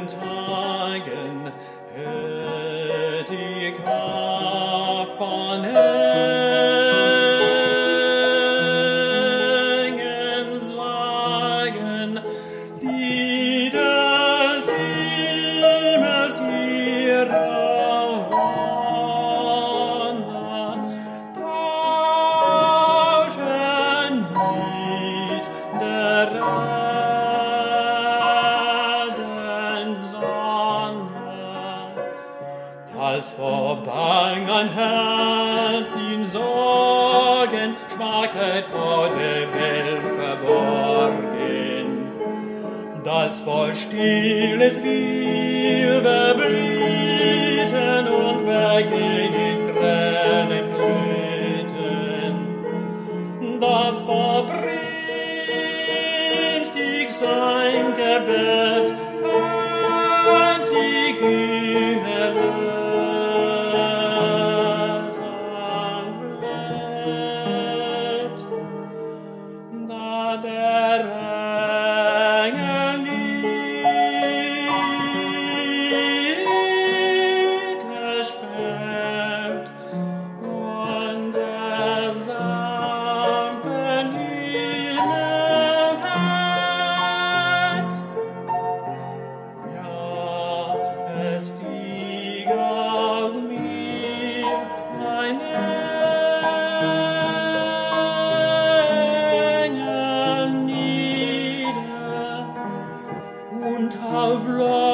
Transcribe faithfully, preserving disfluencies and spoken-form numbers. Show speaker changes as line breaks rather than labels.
Tagen hört die Kraft von Engeln sagen, die des Himmels mir wandern, tauschen mit der Erden Sonne, als vor Bang ein Herz in Sorgen schwaket vor der Welt verborgen, das voll stilles will verblüten und vergehen in Tränen blüten, das verbrünstig sein Gebet einzig in Erlösung fleht, da der Engel Lied erschwemmt und der sanften Himmel hält. Ja, es stieg auf mir ein Engel nieder und auf